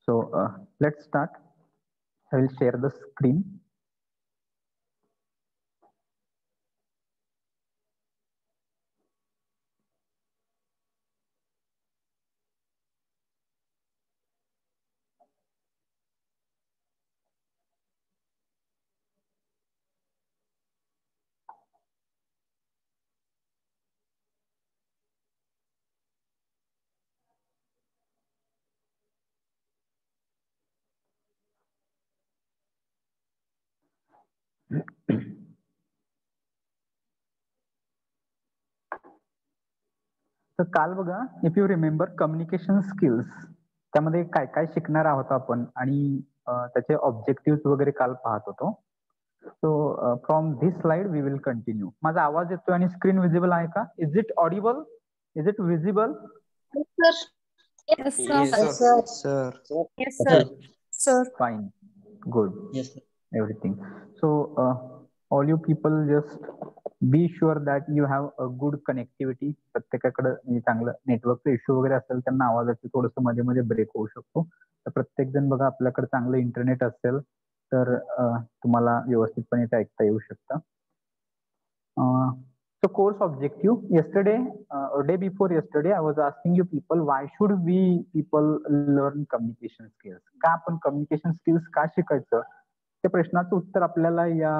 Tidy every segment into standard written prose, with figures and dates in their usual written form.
So let's start. I will share the screen. तर काल बघा, if you remember communication skills, त्यामध्ये काय काय शिकणार आहोत आपण आणि त्याचे ऑब्जेक्टिव्ह वगैरे काल पाहत होतो. So from this slide we will continue. माझा आवाज येतोय आणि स्क्रीन विजिबल आहे का? Is it audible? Is it visible? Yes, sir. Yes, sir. Sir. Yes, sir. Sir. Fine. Good. Yes, sir. Everything. So all you people just be sure that you have a good connectivity. प्रत्येकाकडे चांगलं नेटवर्कचा issue वगैरे असेल त्यांना आवाजाचे थोडंसं मध्ये मध्ये ब्रेक होऊ शकतो. तर प्रत्येक जण बघा आपल्याकडे चांगलं इंटरनेट असेल तर तुम्हाला व्यवस्थितपणे ते ऐकता येऊ शकतं. So course objective, yesterday or day before yesterday I was asking you people why should we people learn communication skills. का आपण communication skills का शिकायचं, त्या प्रश्नाचं उत्तर आपल्याला या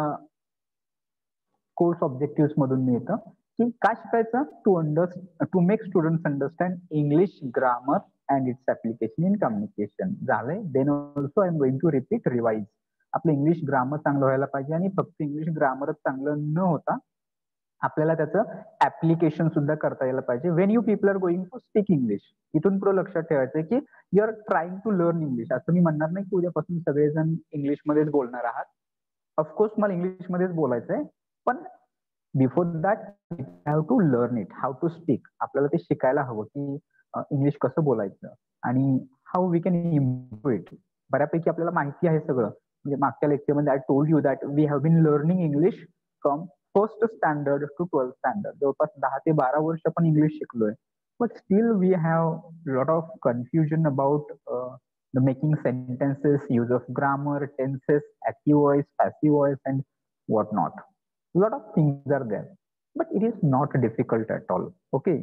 कोर्स ऑब्जेक्टिव्ह मधून मिळतं. की का शिकायचं? To make students understand English grammar and its application in communication. झालंय. Then also I am going to repeat revise. आपलं इंग्लिश ग्रामर चांगलं व्हायला पाहिजे आणि फक्त इंग्लिश ग्रामरच चांगलं न होता आपल्याला त्याचं ऍप्लिकेशन सुद्धा करता यायला पाहिजे. When you people are going to speak English, इथून पुढे लक्षात ठेवायचं की you are trying to learn English. असं मी म्हणणार नाही की उद्यापासून सगळेजण इंग्लिशमध्येच बोलणार आहात. ऑफकोर्स मला इंग्लिशमध्येच बोलायचंय, पण before that you have to learn it, how to speak. आपल्याला ते शिकायला हवं की इंग्लिश कसं बोलायचं आणि how we can improve it. बऱ्यापैकी आपल्याला माहिती आहे सगळं. म्हणजे मागच्या लेक्चरमध्ये I told you that we have been learning English from first standard to 12th standard. जवळपास 10 ते 12 वर्ष आपण इंग्लिश शिकलोय. But still we have lot of confusion about the making sentences, use of grammar, tenses, active voice, passive voice, and whatnot. A lot of things are there, but it is not difficult at all. Okay,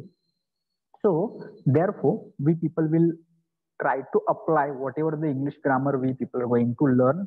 so therefore we people will try to apply whatever the English grammar we people are going to learn.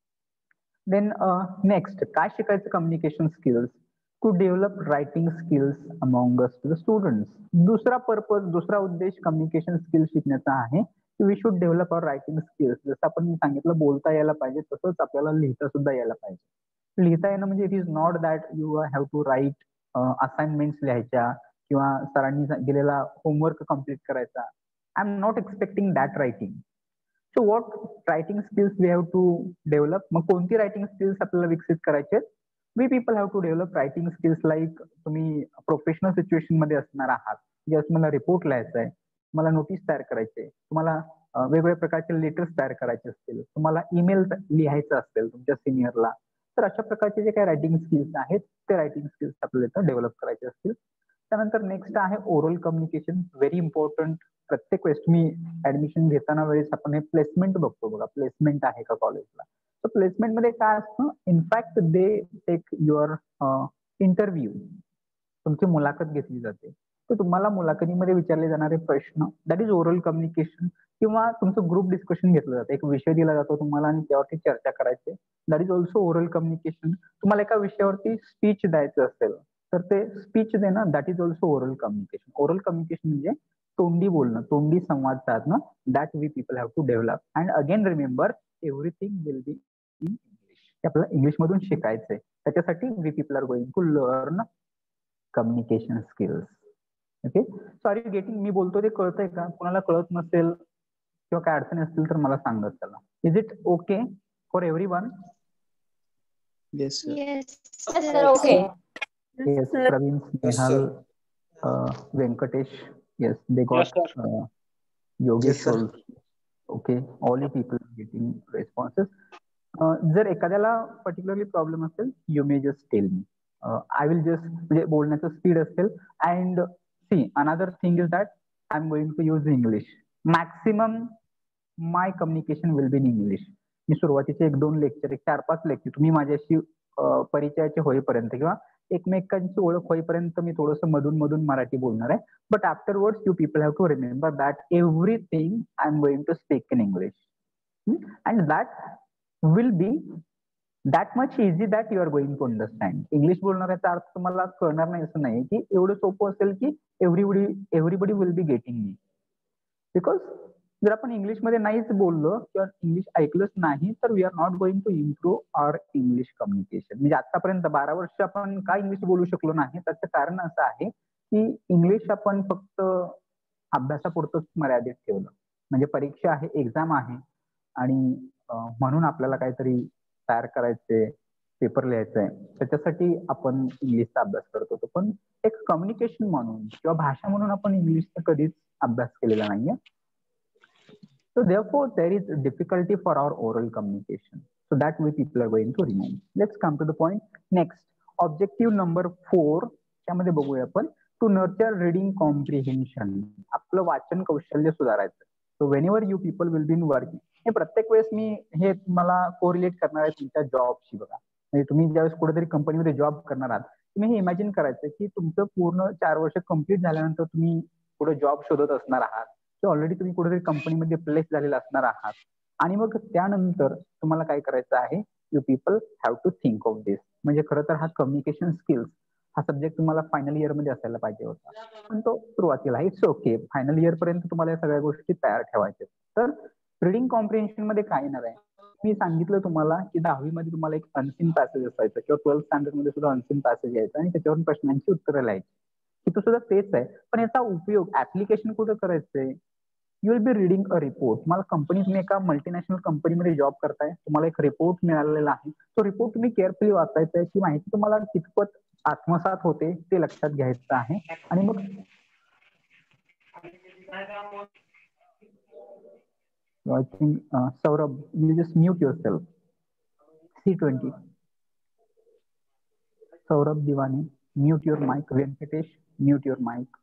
Then next, काय शिकायचं? Communication skills to develop writing skills among us to the students. दुसरा purpose, दुसरा उद्देश communication skills शिकण्याचा आहे की we should develop our writing skills. जसं आपण सांगितलं बोलता यायला पाहिजे, तसंच आपल्याला लिहिता सुद्धा यायला पाहिजे. लिहिता येणं म्हणजे it is not that you have to write assignments लिहायच्या किंवा सरांनी दिलेला होमवर्क कम्प्लीट करायचा. I am not expecting that writing. So what writing skills we have to develop. मग कोणती रायटिंग स्किल्स आपल्याला विकसित करायचे? We people have to develop writing skills like तुम्ही प्रोफेशनल सिच्युएशन मध्ये असणार आहात. जर तुम्हाला रिपोर्ट लिहायचा आहे, तुम्हाला नोटीस तयार करायचे, तुम्हाला वेगवेगळ्या प्रकारचे लेटर्स तयार करायचे असतील, तुम्हाला ईमेल लिहायचं असेल तुमच्या सिनियरला, तर अशा प्रकारचे जे काही रायटिंग स्किल्स आहेत ते रायटिंग स्किल्स आपल्याला इथं डेव्हलप करायचे असतील. त्यानंतर नेक्स्ट आहे ओरल कम्युनिकेशन. Very important. प्रत्येक वेळेस तुम्ही ऍडमिशन घेताना वेळेस आपण हे प्लेसमेंट बघतो बघा, प्लेसमेंट आहे का कॉलेजला. तर प्लेसमेंट मध्ये काय असतं? In fact they take your interview, तुमची मुलाखत घेतली जाते. तर तुम्हाला मुलाखतीमध्ये विचारले जाणारे प्रश्न, दॅट इज ओरल कम्युनिकेशन. किंवा तुमचं ग्रुप डिस्कशन घेतलं जातं, एक विषय दिला जातो तुम्हाला आणि त्यावरती चर्चा करायची, that is also oral communication. तुम्हाला एका विषयावरती स्पीच द्यायचं असेल तर ते स्पीच देणं, that is also oral communication. Oral communication म्हणजे तोंडी बोलणं, तोंडी संवाद साधणं. That we people have to develop. And again remember, everything will be in English. हे आपल्याला इंग्लिश मधून शिकायचंय. त्याच्यासाठी we people are going to learn communication skills. Okay, sorry getting, मी बोलतो ते कळतंय का? कोणाला कळत नसेल किंवा काय अडचणी असतील तर मला सांगत चला. Is it okay for everyone? Yes, sir. Yes, sir. Okay. Yes, Praveen, Snehal, Venkatesh. Yes, they got Yogesh Yes, sir. also. Okay, all you people are getting responses. जर एखाद्याला पर्टिक्युलरली प्रॉब्लेम असेल, you may just tell me. I will just, म्हणजे बोलण्याचं speed असेल. And see, another thing is that I am going to use English. Maximum my communication will be in English. मी सुरुवातीचे 1-2 lecture, 4-5 lecture तुम्ही माझ्याशी परिचयाचे होईपर्यंत किंवा एकमेकांची ओळख होईपर्यंत मी थोडंसं मधून मधून मराठी बोलणार आहे. But afterwards you people have to remember that everything I am going to speak in English. And that will be that much easy that you are going to understand. English बोलणाऱ्याचा अर्थ तुम्हाला कळणार नाही असं नाही की एवढं सोपं असेल की everybody will be getting me. Because जर आपण इंग्लिशमध्ये नाहीच बोललो किंवा इंग्लिश ऐकलंच नाही तर we are not going to improve our English communication. म्हणजे आतापर्यंत 12 वर्ष आपण का इंग्लिश बोलू शकलो नाही त्याचं कारण असं आहे की इंग्लिश आपण फक्त अभ्यासापुरतंच मर्यादित ठेवलं. म्हणजे परीक्षा आहे, एक्झाम आहे आणि म्हणून आपल्याला काहीतरी तयार करायचे, पेपर लिहायचा आहे, त्याच्यासाठी आपण इंग्लिशचा अभ्यास करत होतो. पण एक कम्युनिकेशन म्हणून किंवा भाषा म्हणून आपण इंग्लिशचा कधीच अभ्यास केलेला नाहीये. So therefore, there is difficulty for our oral communication. So that way people are going to remain. Let's come to the point. Next, objective number 4. त्यामध्ये बघूया आपण टू नर्चर रीडिंग कॉम्प्रिहेन्शन. आपलं वाचन कौशल्य सुधारायचं. So whenever you people will be in working. हे प्रत्येक वेळेस मी हे तुम्हाला कोरिलेट करणार आहे तुमच्या जॉबशी. बघा, म्हणजे तुम्ही ज्यावेळेस कुठेतरी कंपनीमध्ये जॉब करणार आहात तुम्ही हे इमॅजिन करायचं की तुमचं पूर्ण 4 वर्ष कंप्लीट झाल्यानंतर तुम्ही पुढे जॉब शोधत असणार आहात. ऑलरेडी तुम्ही कुठेतरी कंपनीमध्ये प्लेस झालेला असणार आहात आणि मग त्यानंतर तुम्हाला काय करायचं आहे, you people have to think of this. म्हणजे खरं तर हा कम्युनिकेशन स्किल्स हा सब्जेक्ट तुम्हाला फायनल इयर मध्ये असायला पाहिजे होता, पण तो सुरुवातीला इट्स ओके. फायनल इयर पर्यंत तुम्हाला या सगळ्या गोष्टी तयार ठेवायच्या. तर रिडिंग कॉम्प्रिहेन्शन मध्ये काय येणार आहे, मी सांगितलं तुम्हाला की 10वी मध्ये तुम्हाला एक अनसीन पॅसेज असायचं किंवा 12th स्टँडर्ड मध्ये सुद्धा अनसीन पॅसेज यायचं आणि त्याच्यावरून प्रश्नांची उत्तरं लिहायची. तिथं सुद्धा तेच आहे, पण याचा उपयोग ऍप्लिकेशन कुठं करायचंय. You will be reading a report. तुम्हाला कंपनी, तुम्ही एका मल्टीनॅशनल कंपनीमध्ये जॉब करताय, तुम्हाला एक रिपोर्ट मिळालेला आहे. तो रिपोर्ट तुम्ही केअरफुली वाचायचा आहे. ती माहिती तुम्हाला कितपत आत्मसात होते ते लक्षात घ्यायचं आहे. आणि मग I think Saurabh, you just mute yourself. C20. Saurabh Diwani, mute your mic. Venkatesh, mute your mic.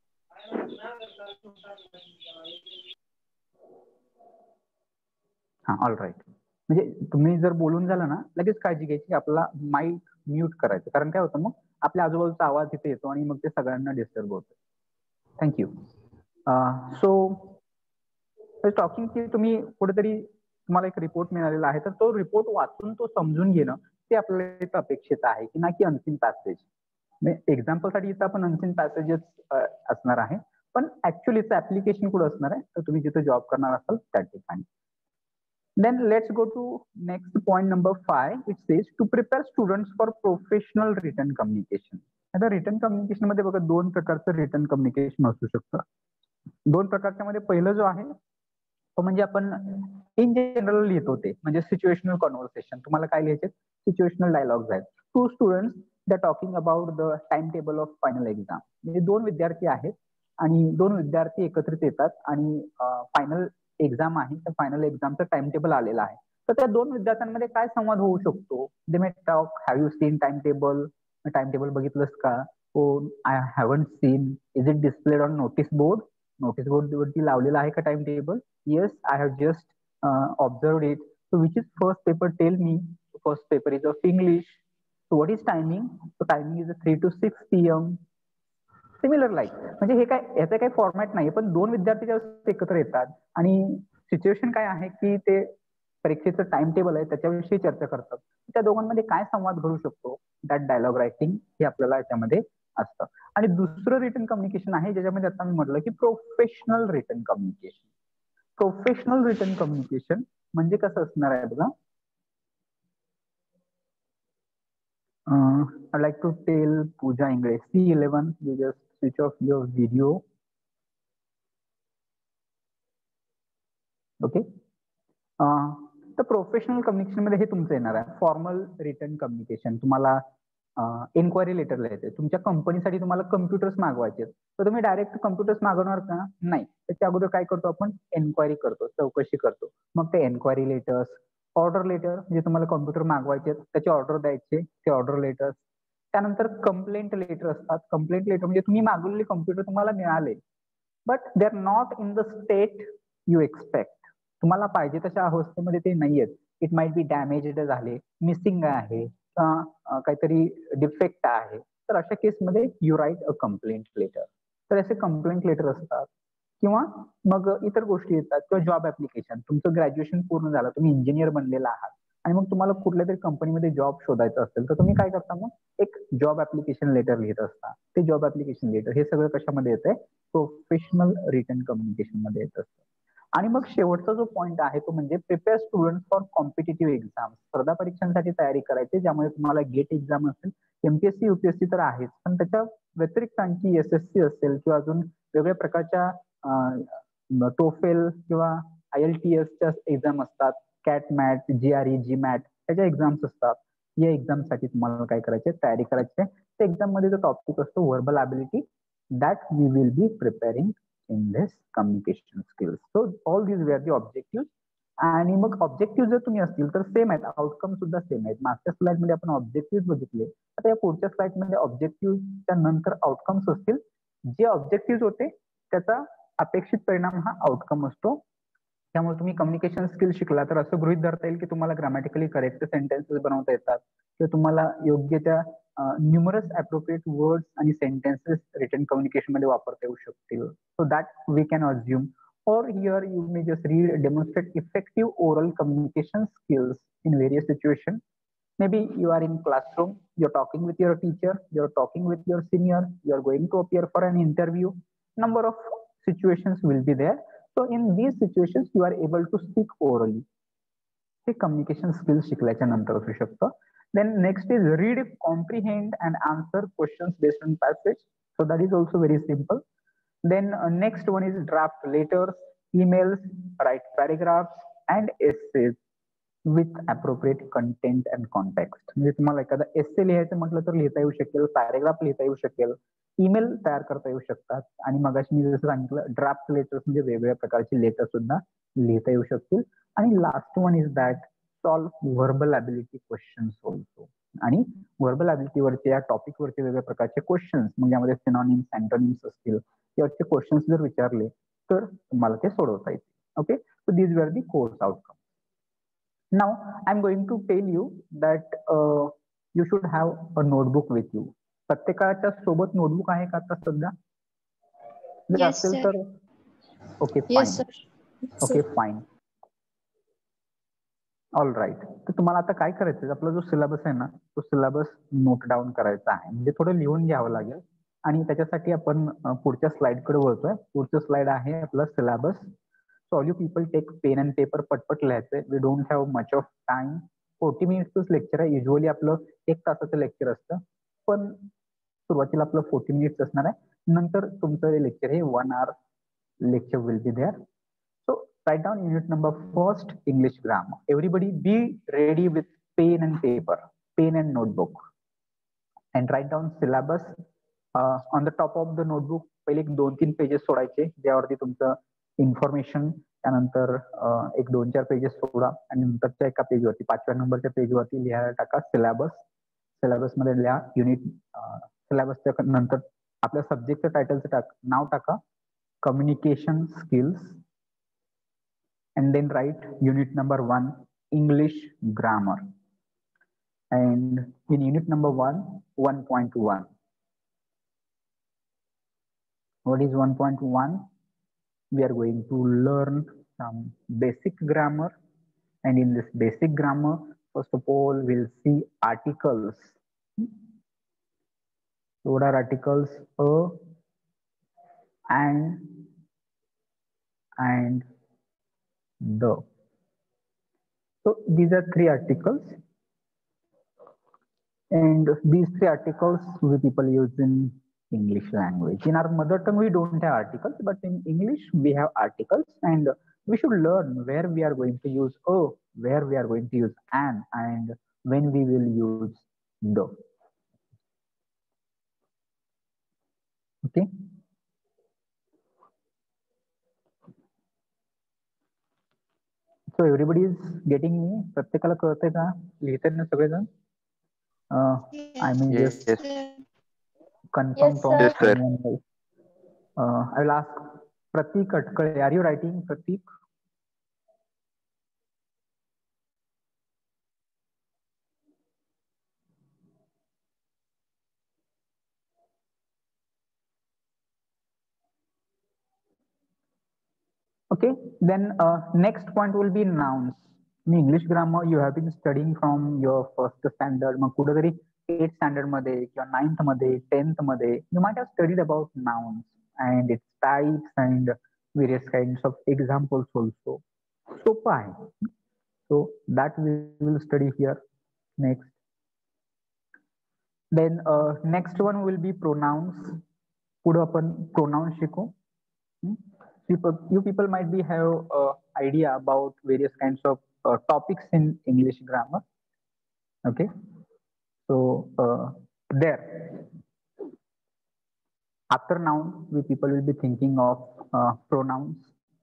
हा, ऑल राईट. म्हणजे तुम्ही जर बोलून झालं ना लगेच काळजी घ्यायची, आपला माइक म्यूट करायचं. कारण काय होतं, मग आपल्या आजूबाजूचा आवाज तिथे येतो आणि मग ते सगळ्यांना डिस्टर्ब होतं. थँक्यू. सो टॉकिंग की तुम्ही कुठेतरी तुम्हाला एक रिपोर्ट मिळालेला आहे तर तो रिपोर्ट वाचून तो समजून घेणं ते आपल्याला इथं अपेक्षित आहे की ना की अनसीन पॅसेज. एक्झाम्पल साठी इथं आपण अनसीन पॅसेजेस असणार आहे, पण ऍक्च्युअली इथं ऍप्लिकेशन कुठं असणार आहे तर तुम्ही जिथे जॉब करणार असाल त्या ठिकाणी. Then let's go to next point number 5. It says to prepare students for professional written communication. आता रिटन कम्युनिकेशन मध्ये बघा 2 प्रकारचं रिटन कम्युनिकेशन असू शकतं. 2 प्रकारच्या मध्ये पहिलं जो आहे तो म्हणजे आपण इन जनरल लिहितो ते म्हणजे सिच्युएशनल कॉन्व्हर्सेशन. तुम्हाला काय लिहायचे, सिच्युएशनल डायलॉग्स आहेत. 2 students they talking about the time table of final exam. म्हणजे 2 विद्यार्थी आहेत आणि 2 विद्यार्थी एकत्रित येतात आणि फायनल एक्झाम आहे, तर फायनल एक्झामचं टाइम टेबल आलेलं आहे. तर त्या 2 विद्यार्थ्यांमध्ये काय संवाद होऊ शकतो. They may talk, have you seen time table, time table बघितलंस का. हो, I haven't seen. Is it displayed on notice board. Notice board वरती लावलेला आहे का time table. Yes, I have just observed it. So which is first paper, tell me. First paper is of English. So what is timing. So timing is 3 to 6 PM. Similar like. म्हणजे हे काय, याचं काही format नाही, पण 2 विद्यार्थी जेव्हा एकत्र येतात आणि सिच्युएशन काय आहे की ते परीक्षेचं टाइम टेबल आहे त्याच्याविषयी चर्चा करतात, त्या दोघांमध्ये काय संवाद घडू शकतो, दॅट डायलॉग रायटिंग हे आपल्याला याच्यामध्ये असतं. आणि दुसरं रिटन कम्युनिकेशन आहे ज्याच्यामध्ये आता मी म्हटलं की professional written communication. Professional written communication म्हणजे कसं असणार आहे बघा. I'd like to tell Pooja English. C11, you just switch off your video. Okay. तर प्रोफेशनल कम्युनिकेशन मध्ये हे तुमचं येणार आहे फॉर्मल रिटन कम्युनिकेशन. तुम्हाला एन्क्वायरी लेटर लिहायचे, तुमच्या कंपनीसाठी तुम्हाला कम्प्युटर्स मागवायचे, तर तुम्ही डायरेक्ट कम्प्युटर्स मागवणार का नाही. त्याच्या अगोदर काय करतो आपण, एन्क्वायरी करतो, चौकशी करतो. मग ते एन्क्वायरी लेटर्स, ऑर्डर लेटर म्हणजे तुम्हाला कम्प्युटर मागवायचे त्याची ऑर्डर द्यायचे, ते ऑर्डर लेटर्स. त्यानंतर कंप्लेंट लेटर असतात. कंप्लेंट लेटर म्हणजे तुम्ही मागवलेले कम्प्युटर तुम्हाला मिळाले but they are not in the state you expect. तुम्हाला पाहिजे तशा अवस्थेमध्ये ते नाहीयेत. इट माइट बी डॅमेज्ड झाले, मिसिंग आहे किंवा काहीतरी डिफेक्ट आहे, तर अशा केसमध्ये you write a complaint letter. तर असे कंप्लेंट लेटर असतात. किंवा मग इतर गोष्टी येतात किंवा जॉब ऍप्लिकेशन. तुमचं ग्रॅज्युएशन पूर्ण झालं, तुम्ही इंजिनियर बनलेला आहात आणि मग तुम्हाला कुठल्या तरी कंपनीमध्ये जॉब शोधायचा असेल तर तुम्ही काय करता, मग एक जॉब ऍप्लिकेशन लेटर लिहित असता. ते जॉब ऍप्लिकेशन लेटर हे सगळं कशामध्ये येतंय, प्रोफेशनल रिटन कम्युनिकेशन मध्ये येत असतं. आणि मग शेवटचा जो पॉईंट आहे तो म्हणजे prepare student for competitive exam. स्पर्धा परीक्षांसाठी तयारी करायची, ज्यामध्ये तुम्हाला गेट एक्झाम असेल, एमपीएससी युपीएससी तर आहेच, पण त्याच्या व्यतिरिक्त आणखी एसएससी असेल किंवा अजून वेगवेगळ्या प्रकारच्या टोफेल किंवा IELTSच्या एक्झाम असतात, कॅट मॅट, GRE, GMAT त्याच्या एक्झाम्स असतात. या एक्झामसाठी तुम्हाला काय करायचे, तयारी करायची. त्या एक्झाम मध्ये जो टॉपिक असतो verbal ability, that we will be preparing in this communication skills. So all these were the objective. आणि मग ऑब्जेक्टिव्ह जर तुम्ही असतील तर सेम आहेत, आउटकम सुद्धा सेम आहेत. मागच्या स्लाइड मध्ये आपण ऑब्जेक्टिव्ह बघितले, आता या पुढच्या स्लाइड मध्ये ऑब्जेक्टिव्हच्या नंतर आउटकम्स असतील. जे ऑब्जेक्टिव्ह होते त्याचा अपेक्षित परिणाम हा आउटकम असतो. त्यामुळे तुम्ही कम्युनिकेशन स्किल शिकला तर असं गृहीत धरता येईल की तुम्हाला ग्रामॅटिकली करेक्ट सेंटेन्सेस बनवता येतात किंवा तुम्हाला योग्य त्या न्यूमरस अप्रोप्रिएट वर्ड्स आणि सेंटेन्सेस रिटन कम्युनिकेशन मध्ये वापरता येऊ शकतील. So that we can assume. Or here you may just read, demonstrate effective oral communication skills in various situations. Maybe you are in classroom, you're talking with your teacher, you're talking with your senior, you're going to appear for an interview. Number of situations will be there. So in these situations, you are able to speak orally. हे communication skills शिकल्याच्या नंतर असू शकतं. Then next is read, comprehend and answer questions based on passage. So that is also very simple. Then next one is draft letters, emails, write paragraphs and essays with appropriate content and context. म्हणजे तुम्हाला एखादा एस्से लिहायचं म्हटलं तर लिहिता येऊ शकेल, paragraph लिहिता येऊ शकेल, ईमेल तयार करता येऊ शकतात आणि मगाशी मी जसं सांगितलं ड्राफ्ट लेटर्स म्हणजे वेगवेगळ्या प्रकारचे लेटर सुद्धा लिहिता येऊ शकतील. आणि last one is that solve verbal ability questions also. आणि व्हर्बल ॲबिलिटी वरचे या टॉपिक वरचे वेगवेगळ्या प्रकारचे क्वेश्चन्स, म्हणजे यामध्ये सिनॉनिम्स, अँटोनिम्स असतील, यावरचे क्वेश्चन्स जर विचारले तर तुम्हाला ते सोडवता येतील. Okay, so these were the course outcome. Now I'm going to tell you that you should have a notebook with you. प्रत्येकाच्या सोबत नोटबुक आहे का आता सध्या? जर Yes, असेल sir. तर okay Yes, fine. sir. Okay fine. All right. तर तुम्हाला आता काय करायचं, आपला जो सिलेबस आहे ना तो सिलेबस नोट डाऊन करायचा आहे, म्हणजे थोडं लिहून घ्यावं लागेल. आणि त्याच्यासाठी आपण पुढच्या स्लाइडकडे वळतोय. पुढचं स्लाइड आहे आपलं syllabus. So all you people take pen and paper, पटपट लिहायचंय. We don't have much of time. 40 मिनिट्सच लेक्चर आहे. युजली आपलं 1 तासाचं लेक्चर असतं, पण सुरुवातीला आपलं 40 मिनिट्स असणार आहे. नंतर तुमचं लेक्चर हे 1 hour lecture will be there. So write down unit number first, English grammar. Everybody be ready with pen and paper, pen and notebook, and write down syllabus on the top of the notebook. पहिले 2-3 pages सोडायचे ज्यावरती तुमचं information, त्यानंतर एक 2-4 pages सोडा आणि नंतरच्या एका पेजवरती 5व्या नंबरच्या पेजवरती लिहायला टाका सिलेबस. सिलेबस मध्ये लिहा युनिट. सिलेबसच्या नंतर आपल्या सब्जेक्टचं टायटलचं नाव टाका, communication skills, and then write unit number 1, English grammar. And in unit number 1, 1.1. What is 1.1? We are going to learn some basic grammar, and in this basic grammar, first of all, we'll see articles. So what are articles? A, and the. So these are 3 articles, and these 3 articles we people use in English language. In our mother tongue we don't have articles, but in English we have articles, and we should learn where we are going to use a, where we are going to use an, and when we will use the. Okay. So everybody is getting me? प्रत्येकाला कळतंय का? लिहितात ना सगळेजण? I mean just confirm Yes, from sir. someone else. I will ask Pratik Atkale. Are you writing, Pratik? Okay, then next point will be nouns. In English grammar, you have been studying from your first standard, मग कुठेतरी 8th standard मध्ये किंवा 9th मध्ये 10th मध्ये you might have studied about nouns and its types and various kinds of examples also. सोपं आहे. So that we will study here next. Then next one will be pronouns. पुढे आपण pronouns शिकू. You people might be have idea about various kinds of topics in English grammar. Okay, so there after noun, we people will be thinking of pronouns.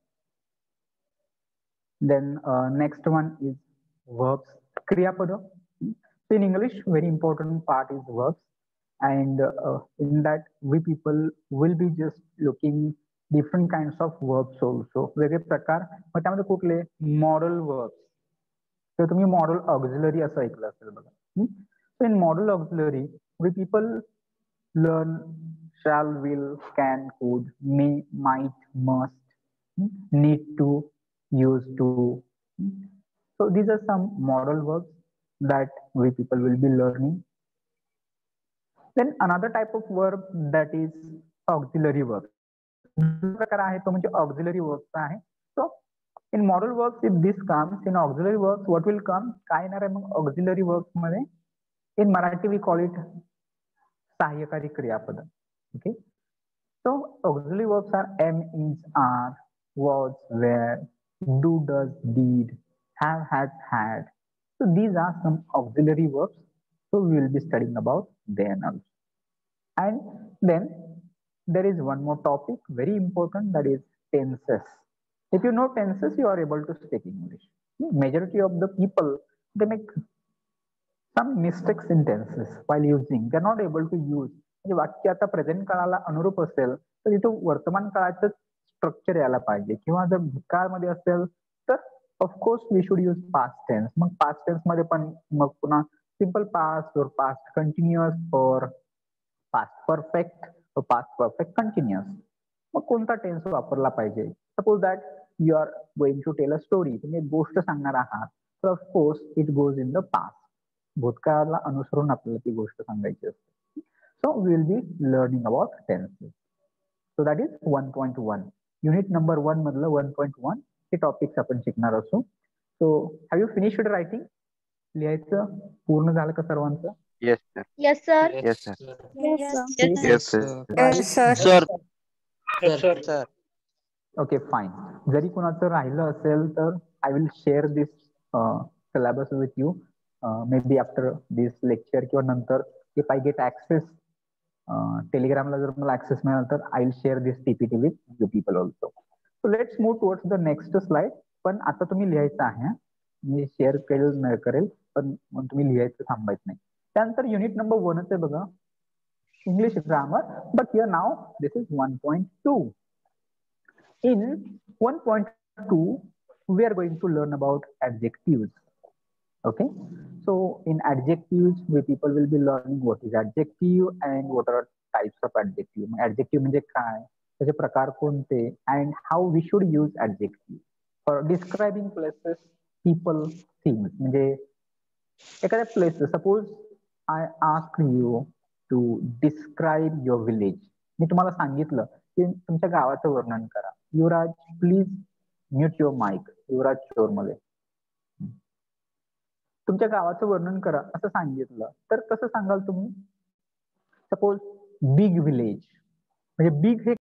Then next one is verbs, kriyapada. So in English, very important part is verbs, and in that we people will be just looking different kinds of verbs also. वेगळे प्रकार, मग त्यामध्ये कुठले model verbs. तर तुम्ही modal auxiliary असं ऐकलं असेल बघा. So in model auxiliary, we people learn shall, will, can, could, may, might, must, need to, used to. So these are some modal verbs that we people will be learning. Then another type of verb that is auxiliary verb. प्रकार आहे तो म्हणजे auxiliary verbs आहे. So in modal verbs, if this comes, in auxiliary verbs, what will come? काय येणार आहे मग auxiliary verbs मध्ये? In Marathi we call it सहाय्यकारी क्रियापद. Okay. So auxiliary verbs are am, is, are, was, were, do, does, did, have, has, had. So these are some auxiliary verbs. So we will be studying about them also. And then there is one more topic, very important, that is tenses. If you know tenses, you are able to speak English. Majority of the people, they make some mistakes in tenses while using. They are not able to use. म्हणजे वाक्य आता present काळाला अनुरूप असेल तर तिथं वर्तमान काळाचं स्ट्रक्चर यायला पाहिजे, किंवा जर भूतकाळमध्ये असेल तर of course we should use past tense. मग पास्ट टेन्स मध्ये पण मग पुन्हा सिंपल पास्ट और पास्ट कंटिन्युअस और पास्ट परफेक्ट और पास्ट परफेक्ट कंटिन्युअस. मग कोणता टेन्स वापरला पाहिजे? Suppose that you are going to tell a story, तुम्ही एक गोष्ट सांगणार आहात, तर of course it goes in the past. भूतकाळाला अनुसरून आपल्याला ती गोष्ट सांगायची असते. So we will be learning about tenses. So that is 1.1. Unit number 1 मधलं 1.1 हे टॉपिक्स आपण शिकणार असू. So have you finished writing? लिहायचं पूर्ण झालं का सर्वांचं? Yes, sir. Yes, sir. Yes, sir. Yes, sir. Yes, sir. Yes, sir. Sir. Okay, fine. जरी कुणाचं राहिलं असेल तर I will share this syllabus with you. Maybe after this lecture किंवा नंतर if I get access, टेलिग्रामला जर मला ऍक्सेस मिळाला तर I will share this PPT with you people also. So let's move towards the next slide. पण आता तुम्ही लिहायचं आहे, मी शेअर करेल पण तुम्ही लिहायचं थांबायचं नाही. त्यानंतर युनिट नंबर 1 आहे बघा, English grammar. But here now this is 1.2. In 1.2 we are going to learn about adjectives. Okay, so in adjectives we people will be learning what is adjective and what are types of adjective. Adjective म्हणजे काय, त्याचे प्रकार कोणते, and how we should use adjective for describing places, people, things. म्हणजे एखाद्या place, suppose I ask you to describe your village. मी तुम्हाला सांगितलं की तुमच्या गावाचं वर्णन करा. Yuvraj please mute your mic. Yuvraj शोर मध्ये तुमच्या गावाचं वर्णन करा असं सांगितलं तर कसं सांगाल तुम्ही? सपोज बिग विलेज, म्हणजे बिग हे